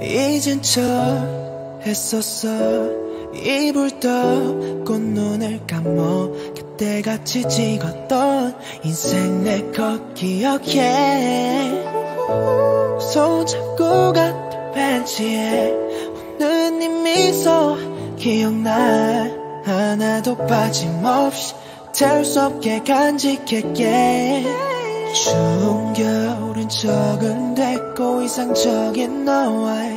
잊은 척 했었어. 이불 덮고 눈을 감어 그때같이 찍었던 인생 내 컷 기억해. 손잡고 갔던 벤치에 웃는 네 미소 기억나. 하나도 빠짐없이 될 수 없게 간직할게. 추운 겨울은 적응됐고 이상적인 너와의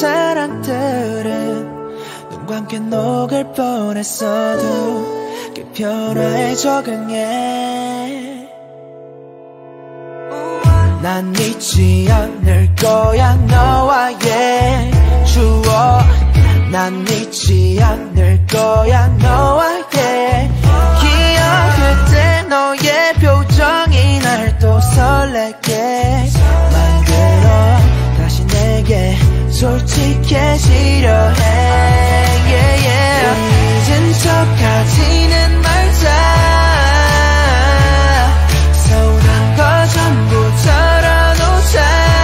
사랑들은 눈과 함께 녹을 뻔했어도 그 변화에 적응해. 난 잊지 않을 거야 너와의 추억. 난 잊지 않을 거야 너와의 기억. 그때 너의 표정이 날 또 설레게 만들어 다시 내게 솔직해지려 해. 잊은 척하지는 말자. 서운한 거 전부 털어놓자.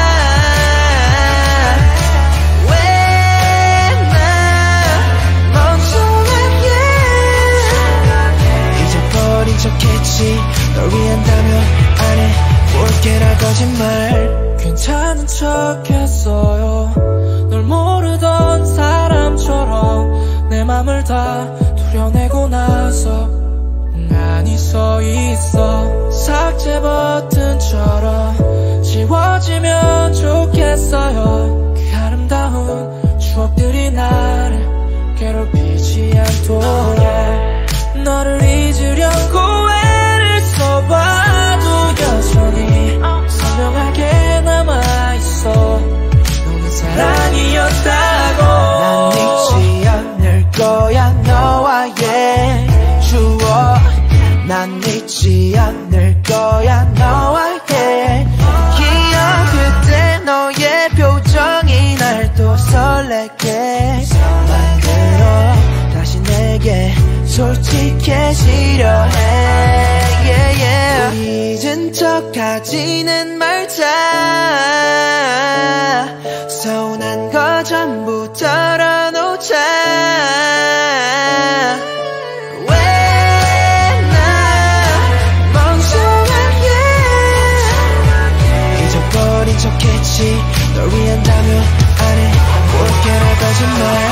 왜 나 멍청하게 잊어버린 척했지. 널 위한다면 안 해볼게라 거짓말. 괜찮은 척했어요. 널 모르던 사람처럼 내 맘을 다 도려내고 나서 멍하니 서 있어. 삭제 버튼처럼 지워지면 좋겠어요. 그 아름다운 추억들이 나를 괴롭히지 않도록. 너를 잊으려고 애를 써봐도 여전히 선명하게 남아있어. 너는 사랑이었다고. 난 잊지 않을 거야 너와의 추억. 난 잊지 않을 거야 너와의 기억. 그때 너의 표정이 날 또 설레게 만들어 다시 내게 솔직해지려 해. 우리 잊은 척하지는 말자. 서운한 거 전부 털어놓자. 왜 나 멍청하게 잊어버린 척했지. 널 위한다면 안 해볼게라 거짓말.